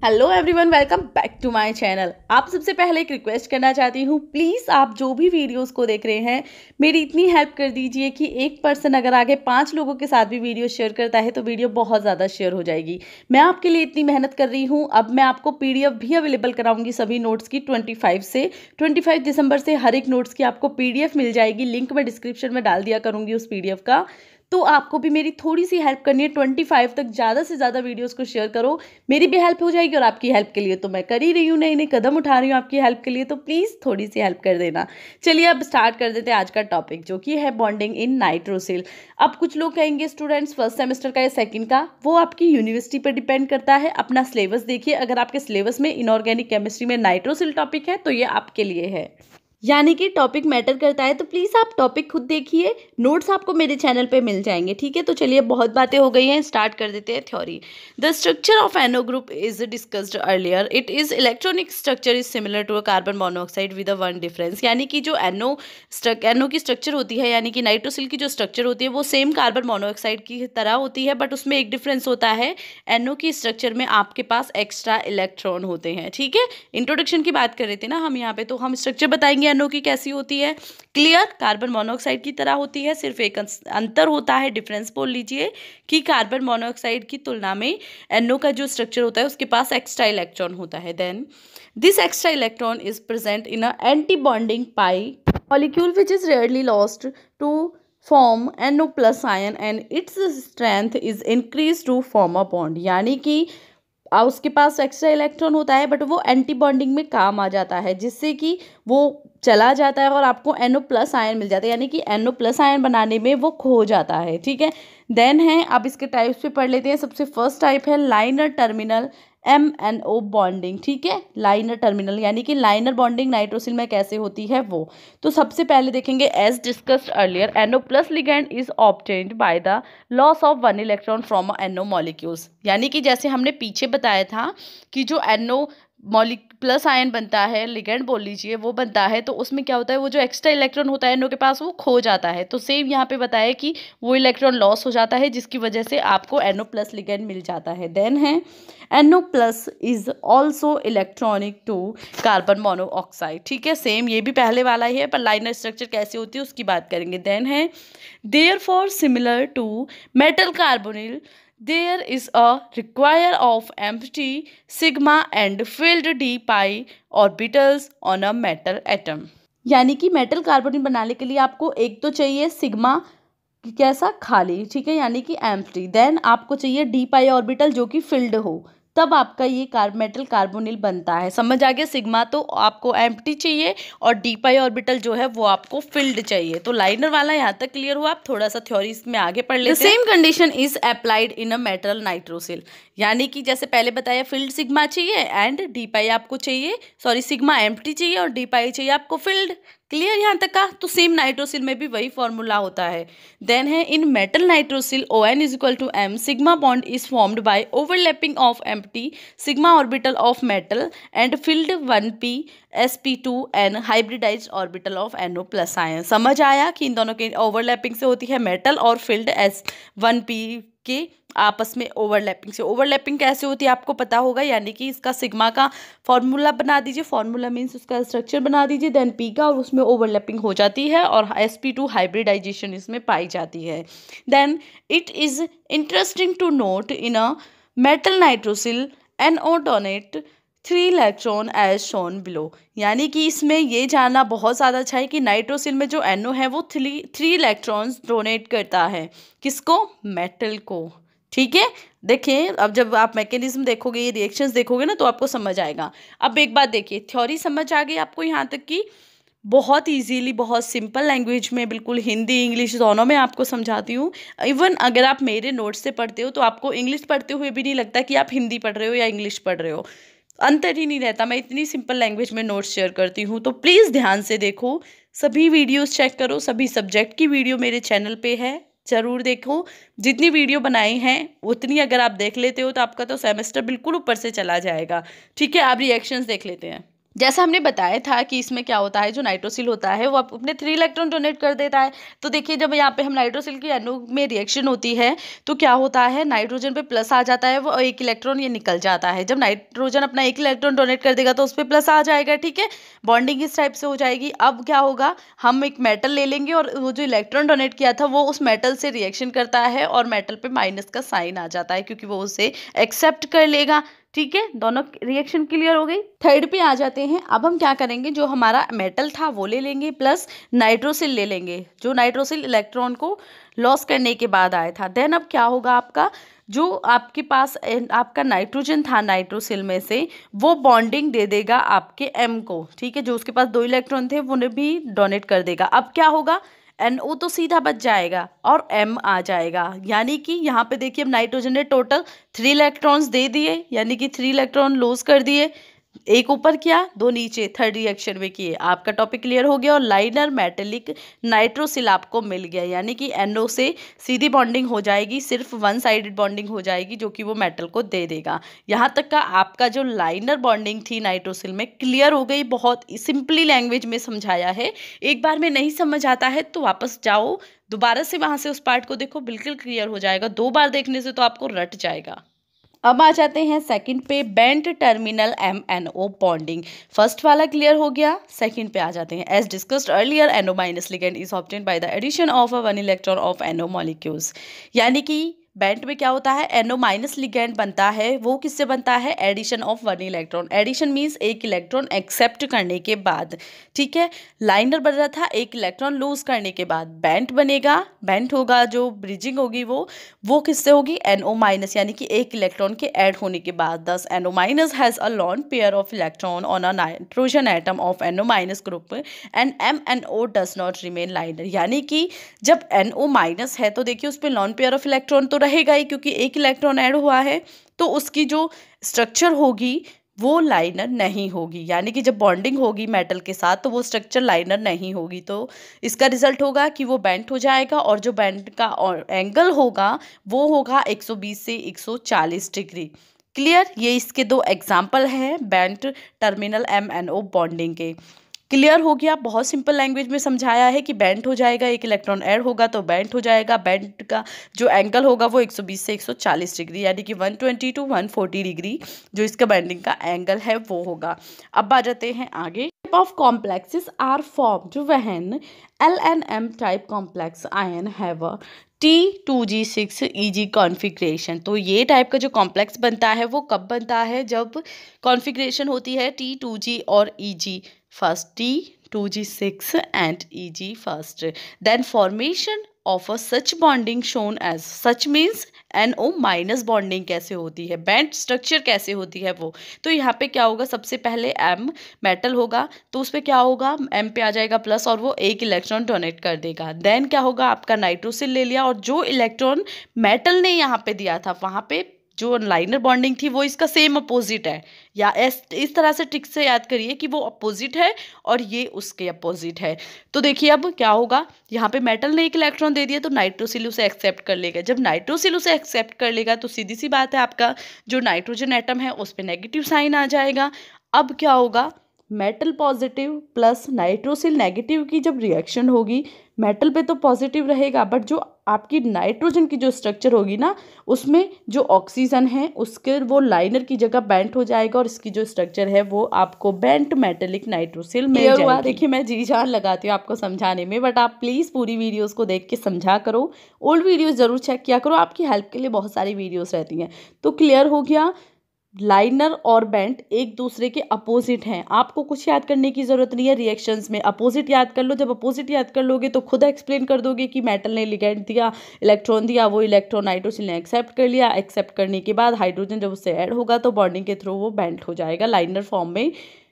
Hello everyone, welcome back to my channel. आप सबसे पहले एक रिक्वेस्ट करना चाहती हूँ, प्लीज़ आप जो भी वीडियोस को देख रहे हैं मेरी इतनी हेल्प कर दीजिए कि एक पर्सन अगर आगे 5 लोगों के साथ भी वीडियो शेयर करता है तो वीडियो बहुत ज़्यादा शेयर हो जाएगी। मैं आपके लिए इतनी मेहनत कर रही हूँ। अब मैं आपको PDF भी अवेलेबल कराऊंगी सभी नोट्स की 25 दिसंबर से हर एक नोट्स की आपको PDF मिल जाएगी। लिंक मैं डिस्क्रिप्शन में डाल दिया करूँगी उस PDF का। तो आपको भी मेरी थोड़ी सी हेल्प करनी है, 25 तक ज़्यादा से ज़्यादा वीडियोस को शेयर करो, मेरी भी हेल्प हो जाएगी। और आपकी हेल्प के लिए तो मैं कर ही रही हूँ, नए नए कदम उठा रही हूँ आपकी हेल्प के लिए, तो प्लीज़ थोड़ी सी हेल्प कर देना। चलिए अब स्टार्ट कर देते हैं आज का टॉपिक, जो कि है बॉन्डिंग इन नाइट्रोसिल। अब कुछ लोग कहेंगे स्टूडेंट्स फर्स्ट सेमेस्टर का या सेकंड का, वो आपकी यूनिवर्सिटी पर डिपेंड करता है। अपना सिलेबस देखिए, अगर आपके सिलेबस में इनऑर्गेनिक केमिस्ट्री में नाइट्रोसिल टॉपिक है तो ये आपके लिए है, यानी कि टॉपिक मैटर करता है। तो प्लीज़ आप टॉपिक खुद देखिए, नोट्स आपको मेरे चैनल पे मिल जाएंगे, ठीक है। तो चलिए बहुत बातें हो गई हैं, स्टार्ट कर देते हैं theory. The structure of NO group is discussed earlier. It is electronic structure is similar to a carbon monoxide with a one difference. यानी कि जो एनो की स्ट्रक्चर होती है, यानी कि नाइट्रोसिल की जो स्ट्रक्चर होती है वो सेम कार्बन मोनोऑक्साइड की तरह होती है, बट उसमें एक डिफरेंस होता है, एनो की स्ट्रक्चर में आपके पास एक्स्ट्रा इलेक्ट्रॉन होते हैं, ठीक है। इंट्रोडक्शन की बात कर रहे थे ना हम यहाँ पे, तो हम स्ट्रक्चर बताएंगे एनो की कैसी होती है। क्लियर, कार्बन मोनोऑक्साइड की तरह होती है, सिर्फ एक अंतर होता है, डिफरेंस बोल लीजिए, कि कार्बन मोनोऑक्साइड की तुलना में एनो का जो स्ट्रक्चर होता है उसके पास एक्स्ट्रा इलेक्ट्रॉन होता है। Then this extra electron is present in a anti bonding pi molecule which is rarely lost to form NO plus ion and its strength is increased to form a bond। यानी कि उसके पास extra electron होता है but वो anti bonding में काम आ जाता है, जिससे कि वो चला जाता है और आपको NO प्लस आयन मिल जाता है, यानी कि NO प्लस आयन बनाने में वो खो जाता है, ठीक है। देन है, अब इसके टाइप्स पे पढ़ लेते हैं। सबसे फर्स्ट टाइप है लाइनर टर्मिनल MNO बॉन्डिंग, ठीक है। लाइनर टर्मिनल यानी कि लाइनर बॉन्डिंग नाइट्रोसिल में कैसे होती है वो। तो सबसे पहले देखेंगे, as discussed earlier NO plus ligand is obtained by the loss of one electron from NO molecules. यानी कि जैसे हमने पीछे बताया था कि जो NO प्लस आयन बनता है, लिगेंड बोल लीजिए, वो बनता है, तो उसमें क्या होता है, वो जो एक्स्ट्रा इलेक्ट्रॉन होता है एनो के पास वो खो जाता है। तो सेम यहाँ पे बताया कि वो इलेक्ट्रॉन लॉस हो जाता है, जिसकी वजह से आपको NO प्लस लिगेंड मिल जाता है। देन है NO plus is also electronic to carbon monoxide, ठीक है। सेम ये भी पहले वाला ही है, पर लाइनर स्ट्रक्चर कैसी होती है उसकी बात करेंगे। देन है therefore similar to metal carbonyl there is a require of empty sigma and filled d pi orbitals on a metal atom। यानी कि मेटल कार्बोनिल बनाने के लिए आपको एक तो चाहिए सिग्मा कैसा, खाली, ठीक है, यानी कि एम्प्टी। देन आपको चाहिए डी पाई ऑर्बिटल जो कि फिल्ड हो, तब आपका ये मेटल कार्बोनिल बनता है। समझ आ गया, सिग्मा तो आपको एम्प्टी चाहिए और डी पाई ऑर्बिटल जो है वो आपको फिल्ड चाहिए। तो लाइनर वाला यहाँ तक क्लियर हुआ। आप थोड़ा सा थ्योरी इसमें आगे पढ़ लेते हैं। Same condition is applied in a metal nitrosyl. यानी कि जैसे पहले बताया, फिल्ड सिग्मा चाहिए एंड डी पाई आपको चाहिए, सॉरी सिग्मा एम्प्टी चाहिए और डी पाई चाहिए आपको फिल्ड। क्लियर यहाँ तक का। तो सेम नाइट्रोसिल में भी वही फॉर्मूला होता है। देन है, in metal nitrosyl ON is equal to M, sigma bond is formed by overlapping of empty sigma orbital of metal and filled 1p sp2n hybridized orbital of NO plus ion. समझ आया कि इन दोनों के overlapping से होती है metal और field S1p के आपस में ओवरलैपिंग से। ओवरलैपिंग कैसे होती है आपको पता होगा, यानी कि इसका सिग्मा का फॉर्मूला बना दीजिए, फॉर्मूला मीन्स उसका स्ट्रक्चर बना दीजिए, देन पी का, और उसमें ओवरलैपिंग हो जाती है और sp2 हाइब्रिडाइजेशन इसमें पाई जाती है। Then it is interesting to note in a metal nitrosyl NO donate 3 electron as shown below. यानी कि इसमें ये जानना बहुत ज़्यादा अच्छा है कि नाइट्रोसिल में जो NO है वो 3 इलेक्ट्रॉन्स डोनेट करता है, किसको, मेटल को, ठीक है। देखिए अब जब आप मैकेनिज्म देखोगे, ये रिएक्शंस देखोगे ना, तो आपको समझ आएगा। अब एक बात देखिए, थ्योरी समझ आ गई आपको यहाँ तक कि बहुत इजीली, बहुत सिंपल लैंग्वेज में, बिल्कुल हिंदी इंग्लिश दोनों में आपको समझाती हूँ। इवन अगर आप मेरे नोट्स से पढ़ते हो तो आपको इंग्लिश पढ़ते हुए भी नहीं लगता कि आप हिंदी पढ़ रहे हो या इंग्लिश पढ़ रहे हो, अंतर ही नहीं रहता। मैं इतनी सिंपल लैंग्वेज में नोट्स शेयर करती हूँ, तो प्लीज़ ध्यान से देखो, सभी वीडियोस चेक करो, सभी सब्जेक्ट की वीडियो मेरे चैनल पे है, ज़रूर देखो। जितनी वीडियो बनाई हैं उतनी अगर आप देख लेते हो तो आपका तो सेमेस्टर बिल्कुल ऊपर से चला जाएगा, ठीक है। आप रिएक्शंस देख लेते हैं। जैसा हमने बताया था कि इसमें क्या होता है, जो नाइट्रोसिल होता है वो अपने 3 इलेक्ट्रॉन डोनेट कर देता है। तो देखिए जब यहाँ पे हम नाइट्रोसिल की NO में रिएक्शन होती है तो क्या होता है, नाइट्रोजन पे प्लस आ जाता है, वो 1 इलेक्ट्रॉन ये निकल जाता है। जब नाइट्रोजन अपना 1 इलेक्ट्रॉन डोनेट कर देगा तो उस पर प्लस आ जाएगा, ठीक है। बॉन्डिंग इस टाइप से हो जाएगी। अब क्या होगा, हम एक मेटल ले लेंगे और वो जो इलेक्ट्रॉन डोनेट किया था वो उस मेटल से रिएक्शन करता है और मेटल पे माइनस का साइन आ जाता है क्योंकि वो उसे एक्सेप्ट कर लेगा, ठीक है। दोनों रिएक्शन क्लियर हो गई। थर्ड पे आ जाते हैं। अब हम क्या करेंगे, जो हमारा मेटल था वो ले लेंगे प्लस नाइट्रोसिल ले लेंगे, जो नाइट्रोसिल इलेक्ट्रॉन को लॉस करने के बाद आया था। देन अब क्या होगा, आपका जो आपके पास आपका नाइट्रोजन था नाइट्रोसिल में से, वो बॉन्डिंग दे देगा आपके M को, ठीक है। जो उसके पास 2 इलेक्ट्रॉन थे वो भी डोनेट कर देगा। अब क्या होगा, NO तो सीधा बच जाएगा और M आ जाएगा। यानी कि यहाँ पे देखिए अब नाइट्रोजन ने टोटल 3 इलेक्ट्रॉन्स दे दिए, यानी कि 3 इलेक्ट्रॉन लूज कर दिए, एक ऊपर किया 2 नीचे, थर्ड रिएक्शन में किए। आपका टॉपिक क्लियर हो गया और लाइनर मेटेलिक नाइट्रोसिल आपको मिल गया। यानी कि NO से सीधी बॉन्डिंग हो जाएगी, सिर्फ 1 साइडेड बॉन्डिंग हो जाएगी जो कि वो मेटल को दे देगा। यहाँ तक का आपका जो लाइनर बॉन्डिंग थी नाइट्रोसिल में क्लियर हो गई। बहुत सिंपली लैंग्वेज में समझाया है। एक बार में नहीं समझ आता है तो वापस जाओ, दोबारा से वहाँ से उस पार्ट को देखो, बिल्कुल क्लियर हो जाएगा। 2 बार देखने से तो आपको रट जाएगा। अब आ जाते हैं सेकंड पे, bent terminal MNO bonding. First वाला क्लियर हो गया, सेकंड पे आ जाते हैं। As discussed earlier, NO minus ligand is obtained by the addition of 1 electron of NO molecules. यानी कि बेंट में क्या होता है, NO माइनस लिगेंड बनता है। वो किससे बनता है, addition of 1 electron. Addition means 1 electron accept करने के बाद, ठीक है। लाइनर बन रहा था 1 इलेक्ट्रॉन लूज करने के बाद। बेंट बनेगा, बेंट होगा, जो ब्रिजिंग होगी वो किससे होगी, NO माइनस, यानी कि 1 इलेक्ट्रॉन के ऐड होने के बाद। Thus NO minus has a lone pair of electron on a nitrogen atom of NO minus group and MNO does not remain linear. यानी कि जब NO माइनस है तो देखिए उस पर लॉन पेयर ऑफ इलेक्ट्रॉन तो रहेगा ही, क्योंकि 1 इलेक्ट्रॉन ऐड हुआ है, तो उसकी जो स्ट्रक्चर होगी वो लाइनर नहीं होगी। यानी कि जब बॉन्डिंग होगी मेटल के साथ तो वो स्ट्रक्चर लाइनर नहीं होगी। तो इसका रिजल्ट होगा कि वो बेंट हो जाएगा और जो बेंट का एंगल होगा वो होगा 120 से 140 डिग्री। क्लियर, ये इसके 2 एग्जाम्पल हैं बेंट टर्मिनल MNO बॉन्डिंग के। क्लियर हो गया, बहुत सिंपल लैंग्वेज में समझाया है कि बेंट हो जाएगा, 1 इलेक्ट्रॉन ऐड होगा तो बेंट हो जाएगा। बेंट का जो एंगल होगा वो 120 से 140 डिग्री, यानी कि 120 टू 140 डिग्री जो इसका बेंडिंग का एंगल है वो होगा। अब आ जाते हैं आगे। Type of complexes are formed when LNM type complex ion have a T2G6 EG configuration. तो ये टाइप का जो कॉम्प्लेक्स बनता है वो कब बनता है, जब कॉन्फ़िगरेशन होती है T2G और EG first, T2G6 and EG first. Then formation of a such bonding shown as, such means NO minus bonding कैसे होती है, बेंट स्ट्रक्चर कैसे होती है वो। तो यहाँ पे क्या होगा, सबसे पहले M मेटल होगा तो उस पर क्या होगा, M पे आ जाएगा प्लस और वो 1 इलेक्ट्रॉन डोनेट कर देगा। देन क्या होगा, आपका नाइट्रोसिल ले लिया और जो इलेक्ट्रॉन मेटल ने यहाँ पे दिया था वहाँ पे जो लाइनर बॉन्डिंग थी वो इसका सेम अपोजिट है, या इस तरह से ट्रिक से याद करिए कि वो अपोजिट है और ये उसके अपोजिट है। तो देखिए अब क्या होगा, यहाँ पे मेटल ने 1 इलेक्ट्रॉन दे दिया तो नाइट्रोसिल उसे एक्सेप्ट कर लेगा। जब नाइट्रोसिल उसे एक्सेप्ट कर लेगा तो सीधी सी बात है आपका जो नाइट्रोजन एटम है उस पर नेगेटिव साइन आ जाएगा। अब क्या होगा, metal positive plus nitrosyl negative की जब रिएक्शन होगी, मेटल पे तो पॉजिटिव रहेगा बट जो आपकी नाइट्रोजन की जो स्ट्रक्चर होगी ना उसमें जो ऑक्सीजन है उसके वो लाइनर की जगह बेंट हो जाएगा और इसकी जो स्ट्रक्चर है वो आपको बेंट मेटेलिक नाइट्रोसिल मिल जाएगा। देखिए मैं जी जान लगाती हूँ आपको समझाने में, बट आप प्लीज़ पूरी वीडियोस को देख के समझा करो, ओल्ड वीडियोस ज़रूर चेक किया करो, आपकी हेल्प के लिए बहुत सारी वीडियोस रहती हैं। तो क्लियर हो गया, लाइनर और बेंट एक दूसरे के अपोजिट हैं, आपको कुछ याद करने की ज़रूरत नहीं है। रिएक्शंस में अपोजिट याद कर लो, जब अपोजिट याद कर लोगे तो खुद एक्सप्लेन कर दोगे कि मेटल ने लिगेंड दिया, इलेक्ट्रॉन दिया, वो इलेक्ट्रॉन नाइट्रोसिल ने एक्सेप्ट कर लिया, एक्सेप्ट करने के बाद हाइड्रोजन जब उससे ऐड होगा तो बॉन्डिंग के थ्रू वो बेंट हो जाएगा, लाइनर फॉर्म में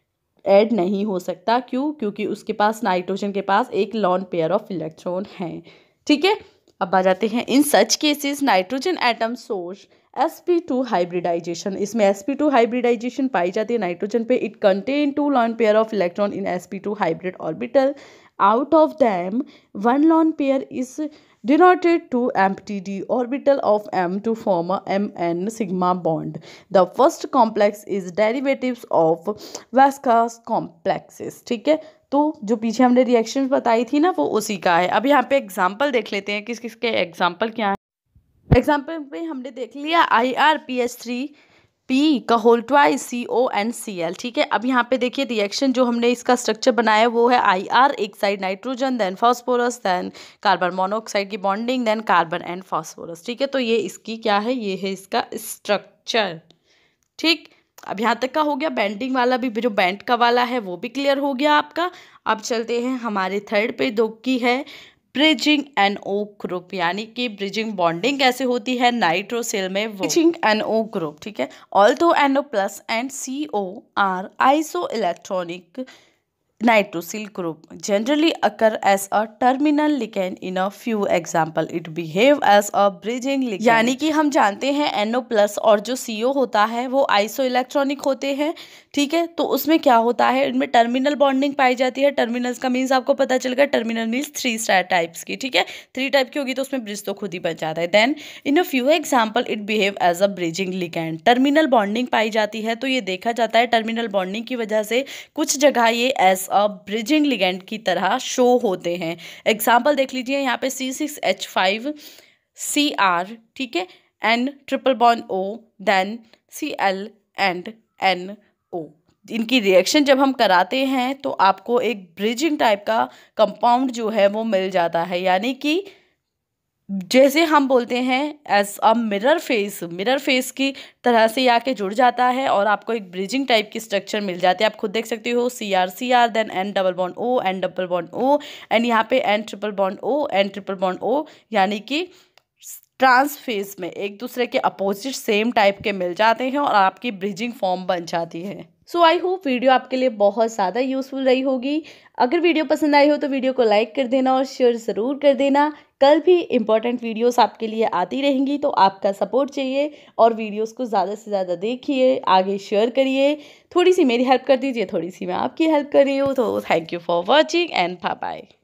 ऐड नहीं हो सकता। क्यों, क्योंकि उसके पास नाइट्रोजन के पास एक लॉन पेयर ऑफ इलेक्ट्रॉन है। ठीक है, अब आ जाते हैं in such cases nitrogen atom source sp2 hybridization. इसमें sp2 हाइब्रिडाइजेशन पाई जाती है नाइट्रोजन पे। It contain 2 lone pair of electron in sp2 hybrid orbital Out of them, one lone pair is denoted to empty d orbital of m to form a mn sigma bond. The first complex is derivatives of viscous complexes. ठीक है, तो जो पीछे हमने reactions बताई थी ना वो उसी का है. अब यहाँ पे एग्जाम्पल देख लेते हैं किस किस के एग्जाम्पल क्या है. एग्जाम्पल पे हमने देख लिया IrPH3 P का होल ट्वाइस CONCl. ठीक है, अब यहाँ पे देखिए रिएक्शन जो हमने इसका स्ट्रक्चर बनाया वो है IR, एक side nitrogen, then phosphorus, then carbon monoxide की bonding, then carbon and phosphorus. ठीक है, तो ये इसकी क्या है, ये है इसका स्ट्रक्चर. ठीक, अब यहाँ तक का हो गया. बेंडिंग वाला भी, जो बेंड का वाला है वो भी क्लियर हो गया आपका. अब चलते हैं हमारे थर्ड पे, दो की है ब्रिजिंग NO ग्रुप, यानी कि ब्रिजिंग बॉन्डिंग कैसे होती है नाइट्रोसिल में, वो ब्रिजिंग NO ग्रुप. ठीक है, although NO plus and CO are isoelectronic nitrosyl group generally occur as a terminal ligand in a few example. It behave as a bridging ligand. यानी कि हम जानते हैं NO प्लस और जो CO होता है वो आइसो इलेक्ट्रॉनिक होते हैं. ठीक है, तो उसमें क्या होता है, इनमें टर्मिनल बॉन्डिंग पाई जाती है. टर्मिनल्स का मीन्स आपको पता चल गया, टर्मिनल मीन्स 3 टाइप्स की. ठीक है, 3 टाइप की होगी तो उसमें ब्रिज तो खुद ही बन जाता है. Then in a few example it behave as a bridging ligand. Terminal bonding पाई जाती है तो ये देखा जाता है टर्मिनल बॉन्डिंग की वजह से कुछ जगह ये एज अ ब्रिजिंग लिगैंड की तरह शो होते हैं. एग्जाम्पल देख लीजिए यहाँ पे C6H5Cr. ठीक है, N triple bond O, then Cl and NO. इनकी रिएक्शन जब हम कराते हैं तो आपको एक ब्रिजिंग टाइप का कंपाउंड जो है वो मिल जाता है. यानी कि जैसे हम बोलते हैं एज अ मिरर फेस की तरह से आके जुड़ जाता है और आपको एक ब्रिजिंग टाइप की स्ट्रक्चर मिल जाती है. आप खुद देख सकते हो CR then N double bond O, N double bond O and यहाँ पे N triple bond O, N triple bond O, यानी कि ट्रांस फेस में एक दूसरे के अपोजिट सेम टाइप के मिल जाते हैं और आपकी ब्रिजिंग फॉर्म बन जाती है. सो आई होप वीडियो आपके लिए बहुत ज़्यादा यूजफुल रही होगी. अगर वीडियो पसंद आई हो तो वीडियो को लाइक कर देना और शेयर ज़रूर कर देना. कल भी इंपॉर्टेंट वीडियोस आपके लिए आती रहेंगी, तो आपका सपोर्ट चाहिए और वीडियोस को ज़्यादा से ज़्यादा देखिए, आगे शेयर करिए. थोड़ी सी मेरी हेल्प कर दीजिए, थोड़ी सी मैं आपकी हेल्प कर रही हूँ. तो thank you for watching and bye bye.